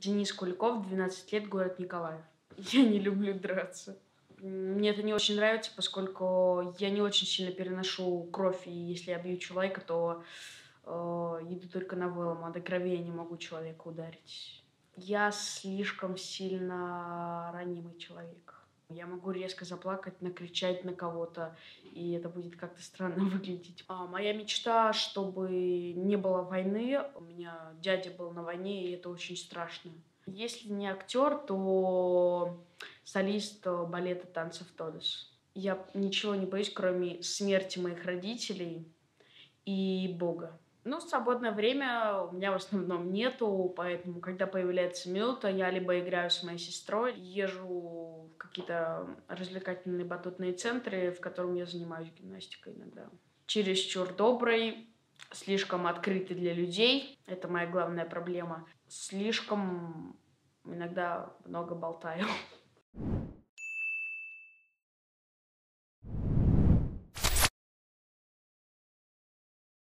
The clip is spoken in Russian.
Денис Куликов, 12 лет, город Николаев. Я не люблю драться. Мне это не очень нравится, поскольку я не очень сильно переношу кровь, и если я бью человека, то иду только на вылом, а до крови я не могу человека ударить. Я слишком сильно ранимый человек. Я могу резко заплакать, накричать на кого-то, и это будет как-то странно выглядеть. Моя мечта, чтобы не было войны. У меня дядя был на войне, и это очень страшно. Если не актер, то солист балета танцев Тодос. Я ничего не боюсь, кроме смерти моих родителей и Бога. Ну, свободное время у меня в основном нету, поэтому, когда появляется минута, я либо играю с моей сестрой, езжу в какие-то развлекательные батутные центры, в котором я занимаюсь гимнастикой иногда. Чересчур добрый, слишком открытый для людей. Это моя главная проблема. Слишком иногда много болтаю.